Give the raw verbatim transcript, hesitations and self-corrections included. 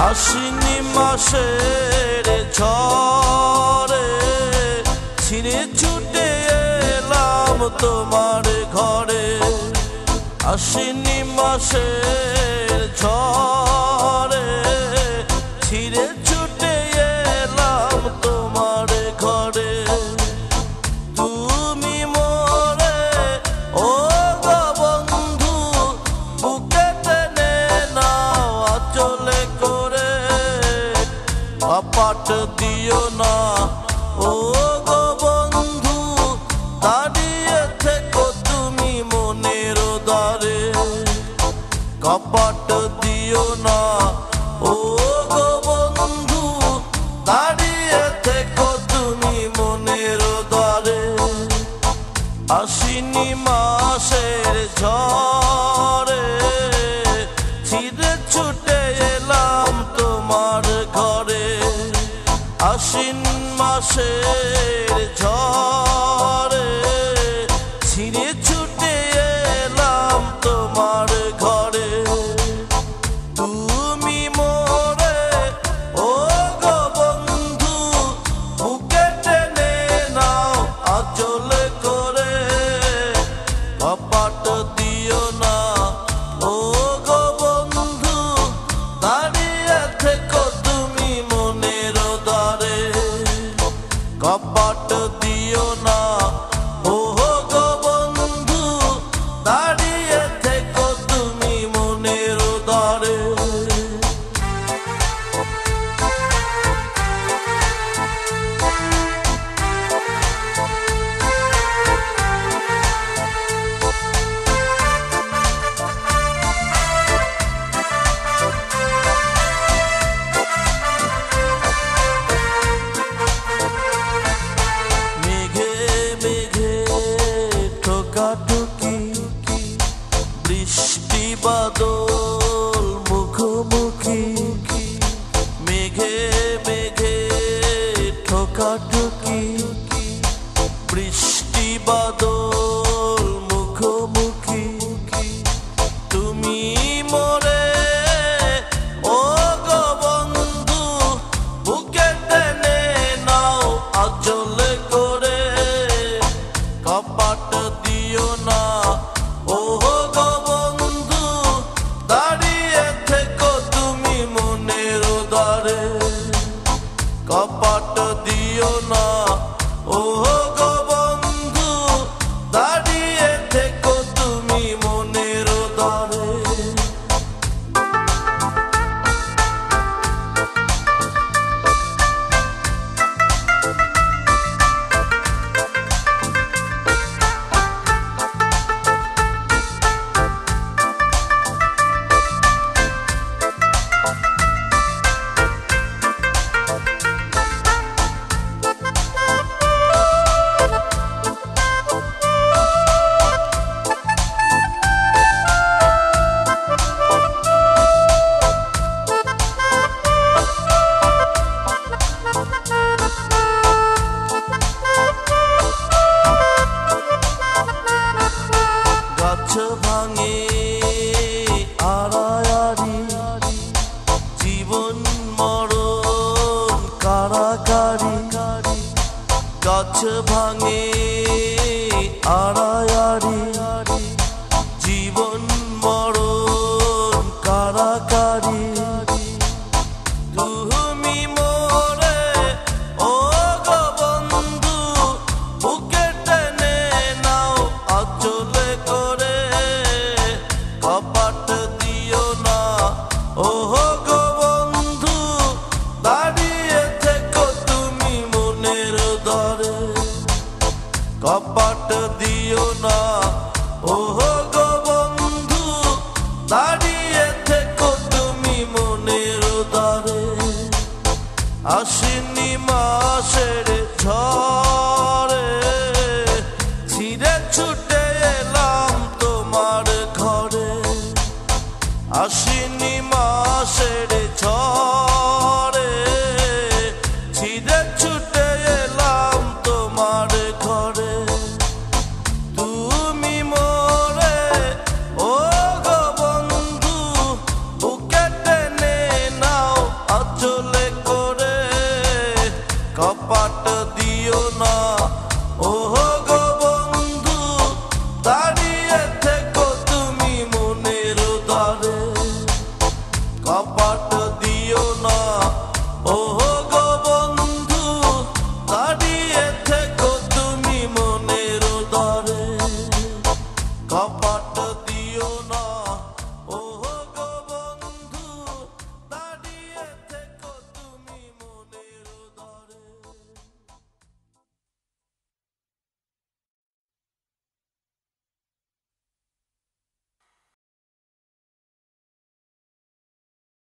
আশ্বিনী মাসের ঝড়ে ছিঁড়ে ছুটে এলাম তোমার ঘরে। আশ্বিনী মাসের ঝড়ে ছিঁড়ে ছুটে এলাম তোমার ঘরে। তুমি মোরে ও গো বন্ধু বুকে টেনে নাও আঁচলে করে, কপাট দিও না ও গো বন্ধু দাঁড়িয়ে থেকো তুমি মনের দ্বারে। কপাট দিও না ও গো বন্ধু দাঁড়িয়ে থেকো তুমি মনের দ্বারে। আশ্বিনী মাসের ঝড়ে ছিঁড়ে ছুটে এলাম তোমার ঘরে। আশ্বিন মাসের ঝড়ে ছিঁড়ে ছুটে এলাম তোমার ঘরে। তুমি মোরে ও গো বন্ধু বুকে টেনে নাও আঁচলে করে, কপাট দিও না ও গো বন্ধু দাঁড়িয়ে থেকো তুমি মনের দ্বারে। কপাট দিও না ও গো বন্ধু দাঁড়িয়ে থেকো তুমি মনের দ্বারে। বৃষ্টি বাদল মুখোমুখি, মেঘে মেঘে ঠোকাঠুকি। বৃষ্টি বাদল মুখোমুখি, তুমি মোরে ও গো বন্ধু বুকে টেনে নাও আঁচলে করে, কপাট দিও না ও গো বন্ধু দাঁড়িয়ে থেকো তুমি মনের দ্বারে। কপাট দিও না ও গো বন্ধু দাঁড়িয়ে থেকো তুমি মনের দ্বারে। গাছ ভাঙে আড়াআড়ি, জীবন মরণ কারাকারি। গাছ ভাঙে আড়াআড়ি, জীবন মরণ কারাকারি। তুমি মোরে ও গো বন্ধু বুকে টেনে নাও আঁচলে করে, কপাট দিও না ও গো বন্ধু দাঁড়িয়ে থেকো তুমি মনের দ্বারে। কপাট দিও না ও গো বন্ধু দাঁড়িয়ে থেকো তুমি মনের দ্বারে। আশ্বিনী মাসের ঝড়ে ছিঁড়ে ছুটে এলাম তোমার ঘরে। আশ্বিনী মাসের ঝড়ে ছিঁড়ে ছুটে এলাম তোমার ঘরে। তুমি মোরে ও গো বন্ধু বুকে টেনে নাও কপাট দিও না ওহো গো বন্ধু দাঁড়িয়ে থেকো তুমি মনের দ্বারে কপাট দিও না ওহো